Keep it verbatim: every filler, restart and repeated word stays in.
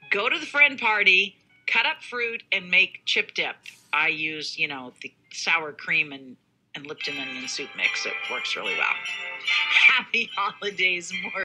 go to the friend party, cut up fruit, and make chip dip. I use, you know, the sour cream and, and Lipton onion soup mix. It works really well. Happy holidays, more.